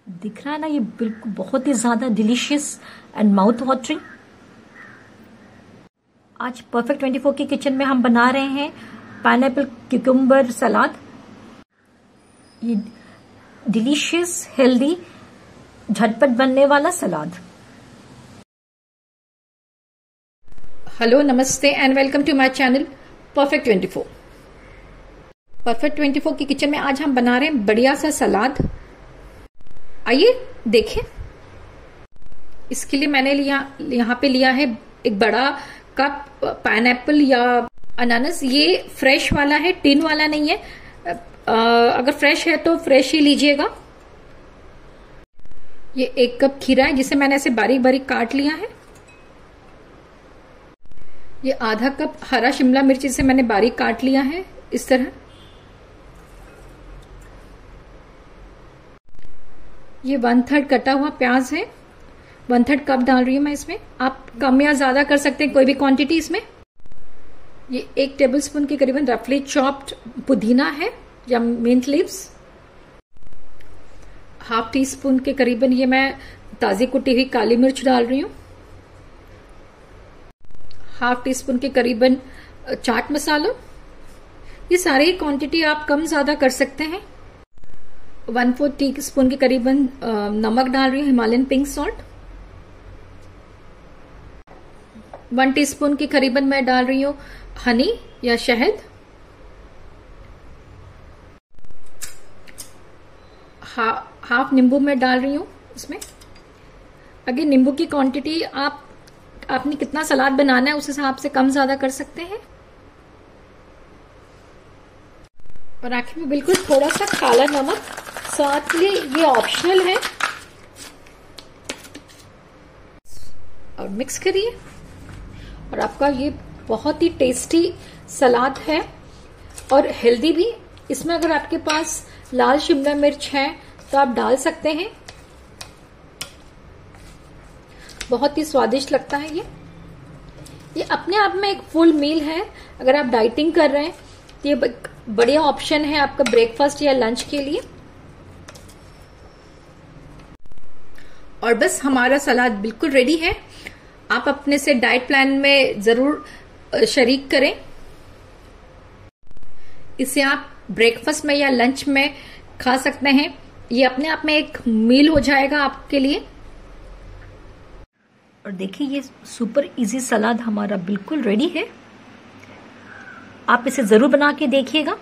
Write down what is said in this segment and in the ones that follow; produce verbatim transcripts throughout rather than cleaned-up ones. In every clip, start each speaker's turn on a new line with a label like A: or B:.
A: दिख रहा है ना, ये बिल्कुल बहुत ही ज्यादा डिलीशियस एंड माउथ वाटरिंग। आज परफेक्ट ट्वेंटी फोर की किचन में हम बना रहे हैं पाइनएप्पल क्यूकम्बर सलाद। ये डिलीशियस, हेल्दी, झटपट बनने वाला सलाद।
B: हेलो, नमस्ते and welcome to my channel perfect twenty four. Perfect twenty four की किचन में आज हम बना रहे हैं बढ़िया सा सलाद। आइए देखें। इसके लिए मैंने लिया यहाँ पे लिया है एक बड़ा कप पाइनएप्पल या अनानास। ये फ्रेश वाला है, टिन वाला नहीं है। आ, अगर फ्रेश है तो फ्रेश ही लीजिएगा। ये एक कप खीरा है जिसे मैंने ऐसे बारीक बारीक काट लिया है। ये आधा कप हरा शिमला मिर्च जिसे मैंने बारीक काट लिया है इस तरह। ये वन थर्ड कटा हुआ प्याज है, वन थर्ड कप डाल रही हूं मैं इसमें। आप कम या ज्यादा कर सकते हैं कोई भी क्वांटिटी इसमें। ये एक टेबलस्पून के करीबन रफली चॉप्ड पुदीना है या mint leaves. Half teaspoon के करीबन ये मैं ताजी कुटी हुई काली मिर्च डाल रही हूं। हाफ टी स्पून के करीबन चाट मसाला। ये सारी क्वांटिटी आप कम ज्यादा कर सकते हैं। वन फोर्थ टी स्पून के करीबन नमक डाल रही हूँ, Himalayan pink salt. One teaspoon के करीबन मैं डाल रही हूँ हनी या शहद। हा, हाफ नींबू मैं डाल रही हूँ इसमें। अगर नींबू की क्वांटिटी आप आपने कितना सलाद बनाना है उस हिसाब से कम ज्यादा कर सकते हैं। और आखिर में बिल्कुल थोड़ा सा काला नमक साथ में, ये ऑप्शनल है। और मिक्स करिए और आपका ये बहुत ही टेस्टी सलाद है और हेल्दी भी। इसमें अगर आपके पास लाल शिमला मिर्च है तो आप डाल सकते हैं। बहुत ही स्वादिष्ट लगता है ये। ये अपने आप में एक फुल मील है। अगर आप डाइटिंग कर रहे हैं तो ये बढ़िया ऑप्शन है आपका ब्रेकफास्ट या लंच के लिए। और बस हमारा सलाद बिल्कुल रेडी है। आप अपने से डाइट प्लान में जरूर शरीक करें। इसे आप ब्रेकफास्ट में या लंच में खा सकते हैं। ये अपने आप में एक मील हो जाएगा आपके लिए।
A: और देखिए, ये सुपर इजी सलाद हमारा बिल्कुल रेडी है। आप इसे जरूर बना के देखिएगा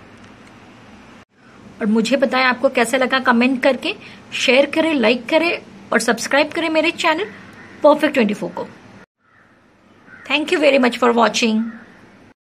A: और मुझे बताएं आपको कैसा लगा। कमेंट करके शेयर करें, लाइक करें और सब्सक्राइब करें मेरे चैनल परफेक्ट ट्वेंटी फोर को। Thank you very much for watching.